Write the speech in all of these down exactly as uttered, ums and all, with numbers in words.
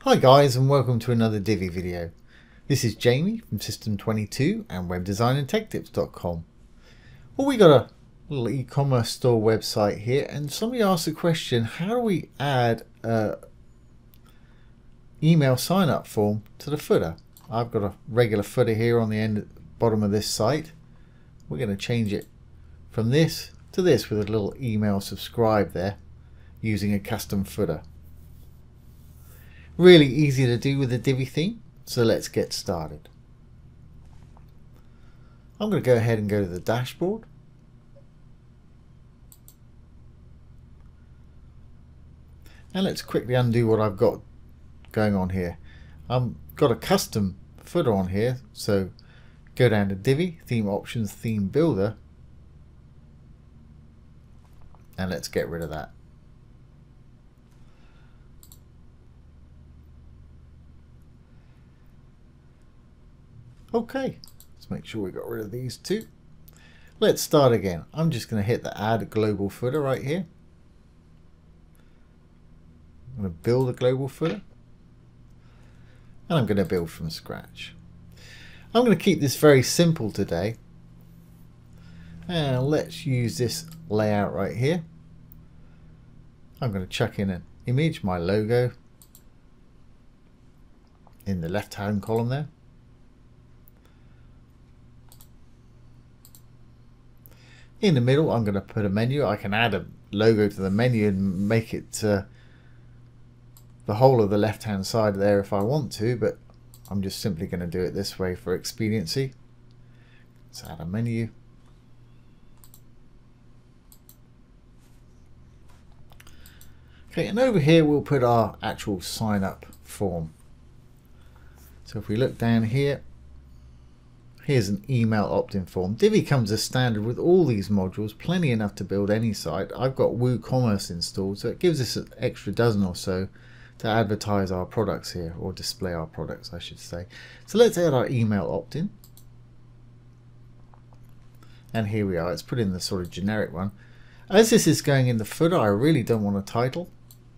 Hi guys, and welcome to another Divi video. This is Jamie from System twenty-two and web design and tech tips dot com. Well, we got a little e-commerce store website here, and somebody asked the question, how do we add a email sign up form to the footer? I've got a regular footer here on the end bottom of this site. We're going to change it from this to this with a little email subscribe there using a custom footer. Really easy to do with the Divi theme, so let's get started. I'm going to go ahead and go to the dashboard. And let's quickly undo what I've got going on here. I've got a custom footer on here, so go down to Divi, Theme Options, Theme Builder, and let's get rid of that. Okay, let's make sure we got rid of these two. Let's start again. I'm just going to hit the add global footer right here. I'm going to build a global footer. And I'm going to build from scratch. I'm going to keep this very simple today. And let's use this layout right here. I'm going to chuck in an image, my logo, in the left hand column there. In the middle, I'm going to put a menu. I can add a logo to the menu and make it uh, the whole of the left hand side there if I want to, but I'm just simply going to do it this way for expediency. Let's add a menu. Okay, and over here we'll put our actual sign up form. So if we look down here, here's an email opt-in form. Divi comes as standard with all these modules, plenty enough to build any site. I've got WooCommerce installed, so it gives us an extra dozen or so to advertise our products here, or display our products I should say. So let's add our email opt-in. And here we are, let's put in the sort of generic one. As this is going in the footer, I really don't want a title.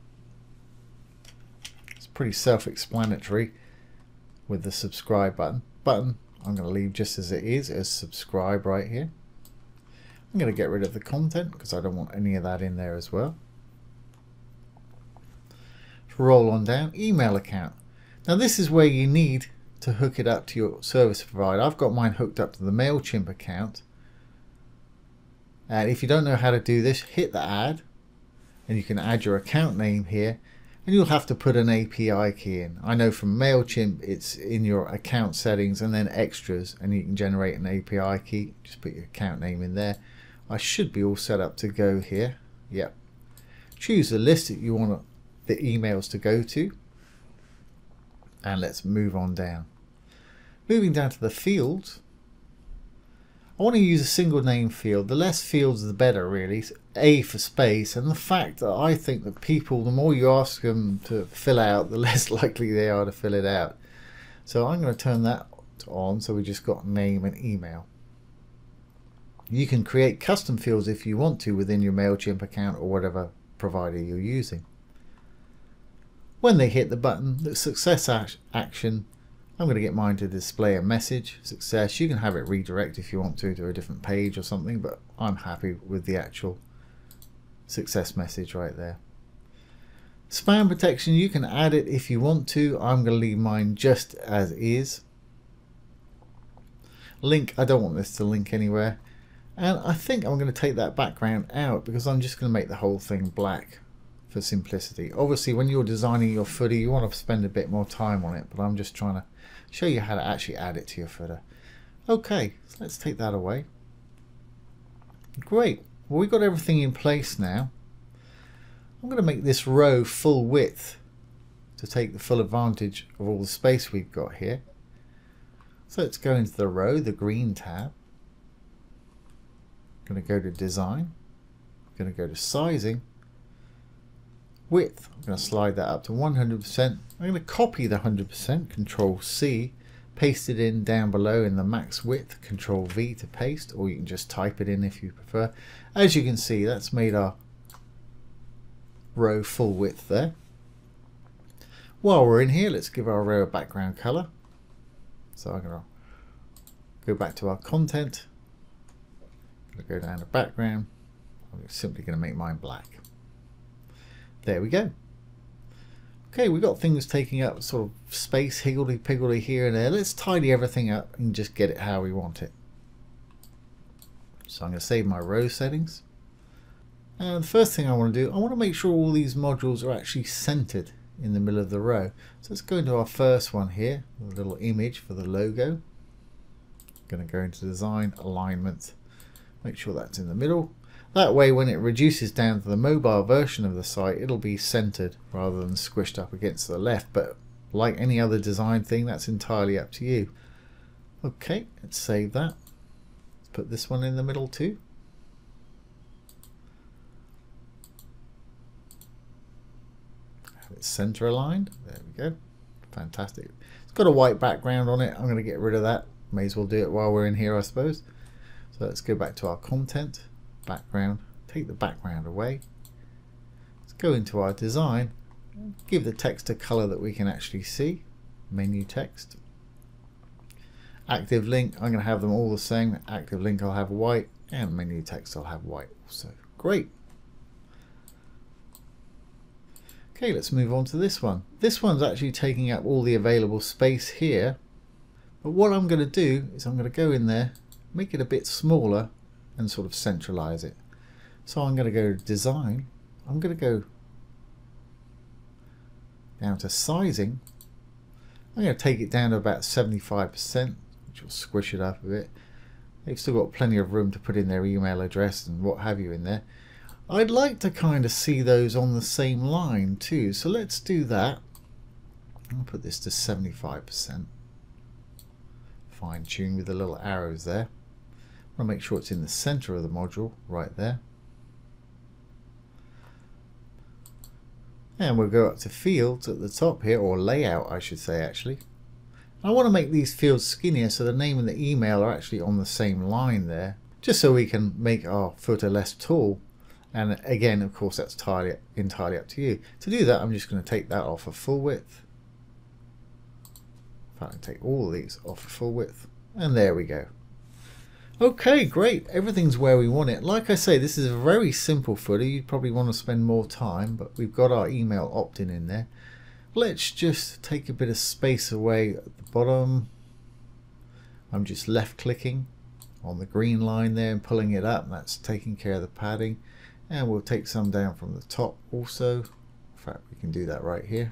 It's pretty self-explanatory with the subscribe button. Button I'm going to leave just as it is, as subscribe right here. I'm going to get rid of the content because I don't want any of that in there as well. Roll on down, email account. Now this is where you need to hook it up to your service provider. I've got mine hooked up to the MailChimp account. And if you don't know how to do this, hit the add and you can add your account name here. And you'll have to put an A P I key in. I know from MailChimp it's in your account settings and then extras, and you can generate an A P I key. Just put your account name in there. I should be all set up to go here. Yep. Choose the list that you want the emails to go to. And let's move on down. Moving down to the fields. I want to use a single name field. The less fields the better really. A for space, and the fact that I think that people, the more you ask them to fill out, the less likely they are to fill it out. So I'm going to turn that on, so we just got name and email. You can create custom fields if you want to within your MailChimp account or whatever provider you're using. When they hit the button, the success action, I'm going to get mine to display a message, success. You can have it redirect if you want to to a different page or something, but I'm happy with the actual success message right there. Spam protection, you can add it if you want to. I'm going to leave mine just as is. Link, I don't want this to link anywhere. And I think I'm going to take that background out because I'm just going to make the whole thing black for simplicity. Obviously when you're designing your footer you want to spend a bit more time on it, but I'm just trying to show you how to actually add it to your footer. Okay, so let's take that away. Great. Well, we've got everything in place now. I'm going to make this row full width to take the full advantage of all the space we've got here. So let's go into the row, the green tab. I'm going to go to design. I'm going to go to sizing. Width, I'm going to slide that up to one hundred percent. I'm going to copy the one hundred percent, control C, paste it in down below in the max width, control V to paste, or you can just type it in if you prefer. As you can see, that's made our row full width there. While we're in here, let's give our row a background color. So I'm going to go back to our content. I'm going to go down to background. I'm simply going to make mine black. There we go. Okay, we've got things taking up sort of space, higgledy-piggledy here and there. Let's tidy everything up and just get it how we want it. So I'm going to save my row settings. And the first thing I want to do, I want to make sure all these modules are actually centered in the middle of the row. So let's go into our first one here, a little image for the logo. I'm going to go into design, alignment, make sure that's in the middle. That way when it reduces down to the mobile version of the site, it'll be centered rather than squished up against the left. But like any other design thing, that's entirely up to you. Okay, let's save that. Let's put this one in the middle too. Have it center aligned. There we go. Fantastic. It's got a white background on it. I'm going to get rid of that. May as well do it while we're in here, I suppose. So let's go back to our content. Background, take the background away. Let's go into our design, give the text a color that we can actually see. Menu text. Active link, I'm going to have them all the same. Active link I'll have white, and menu text I'll have white also. Great. Okay, let's move on to this one. This one's actually taking up all the available space here, but what I'm going to do is I'm going to go in there, make it a bit smaller, and sort of centralize it. So I'm going to go to design. I'm going to go down to sizing. I'm going to take it down to about seventy-five percent, which will squish it up a bit. They've still got plenty of room to put in their email address and what have you in there. I'd like to kind of see those on the same line too. So let's do that. I'll put this to seventy-five percent. Fine tune with the little arrows there. I want to make sure it's in the center of the module right there. And we'll go up to fields at the top here, or layout I should say actually. I want to make these fields skinnier so the name and the email are actually on the same line there, just so we can make our footer less tall. And again, of course, that's entirely, entirely up to you. To do that, I'm just going to take that off of full width. In fact, I can take all of these off of full width. And there we go. Okay, great. Everything's where we want it. Like I say, this is a very simple footer. You'd probably want to spend more time, but we've got our email opt-in in there. Let's just take a bit of space away at the bottom. I'm just left clicking on the green line there and pulling it up. That's taking care of the padding. And we'll take some down from the top also. In fact, we can do that right here.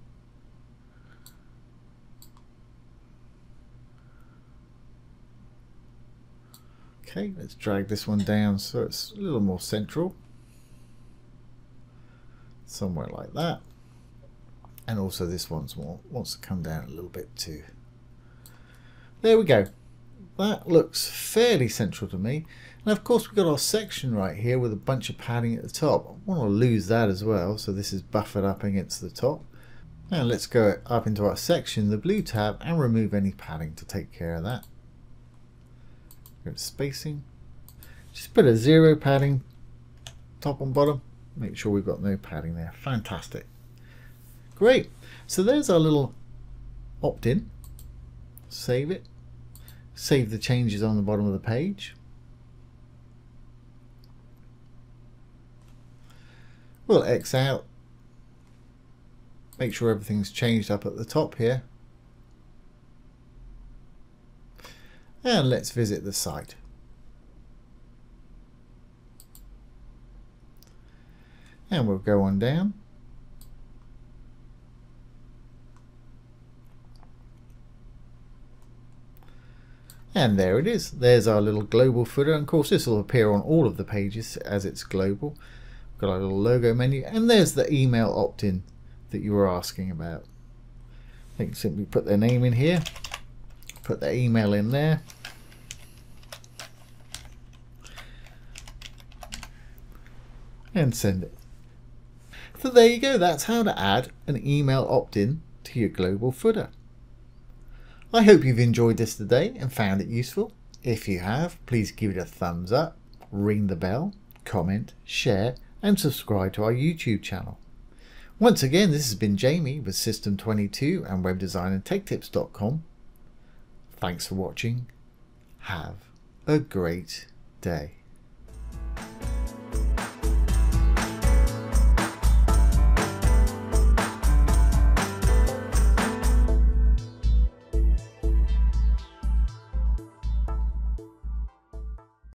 Okay, let's drag this one down so it's a little more central. Somewhere like that. And also this one's more wants to come down a little bit too. There we go. That looks fairly central to me. And of course we've got our section right here with a bunch of padding at the top. I want to lose that as well, so this is buffered up against the top. And let's go up into our section, the blue tab, and remove any padding to take care of that. Go to spacing. Just put a zero padding top and bottom. Make sure we've got no padding there. Fantastic. Great. So there's our little opt-in. Save it. Save the changes on the bottom of the page. We'll X out. Make sure everything's changed up at the top here. And let's visit the site. And we'll go on down. And there it is. There's our little global footer. And of course this will appear on all of the pages as it's global. We've got our little logo menu. And there's the email opt-in that you were asking about. They can simply put their name in here. Put their email in there. And send it. So there you go. That's how to add an email opt-in to your global footer. I hope you've enjoyed this today and found it useful. If you have, please give it a thumbs up, ring the bell, comment, share, and subscribe to our YouTube channel. Once again, this has been Jamie with System twenty-two and Web Design and Tech Tips dot com. Thanks for watching. Have a great day.